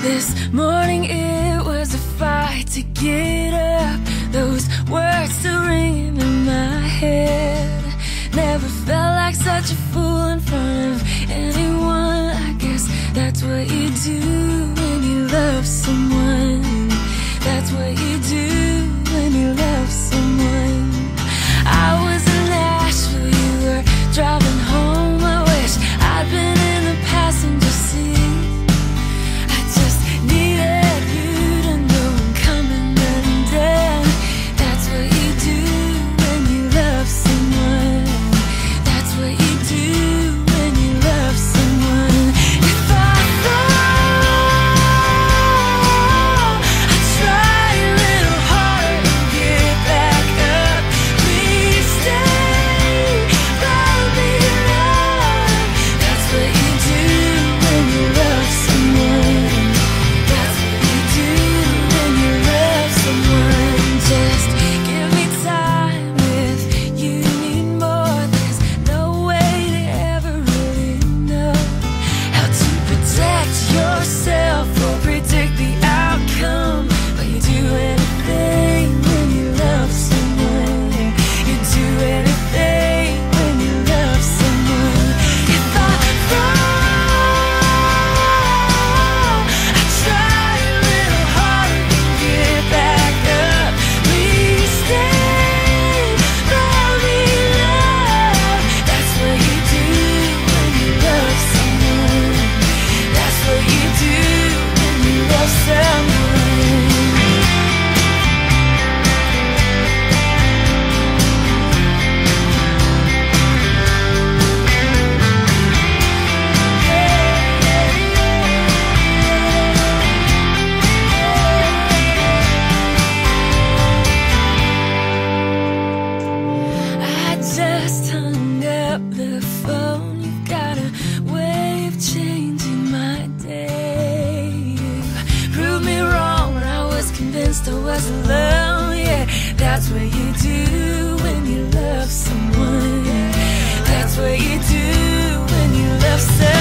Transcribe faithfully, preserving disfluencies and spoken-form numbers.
This morning it was a fight to get up. Those words still ringing in my head. Never felt like such a fool in front of anyone. I guess that's what you do when you love someone. That's what you do when you love someone. I was in Nashville, you were driving home. I wish I'd been in the passenger seat. I just needed you to know I'm coming undone. That's what you do when you love someone. That's what you do when you love someone. If I fall, I try a little harder to get back up. Please stay by me, love. That's what you do when you love someone. That's what you do when you love someone. Just give me time. If you need more, there's no way to ever really know how to protect yourself or predict the outcome. But you do anything when you love someone. You do anything when you love someone. If I fall, I try a little harder to get back up. Please stay by me, love. That's what you do when you love someone. That's what you do when you love someone. I just hung up the phone. You've got a way of changing my day. You proved me wrong when I was convinced I was alone. Yeah, that's what you do when you love someone. That's what you do when you love someone.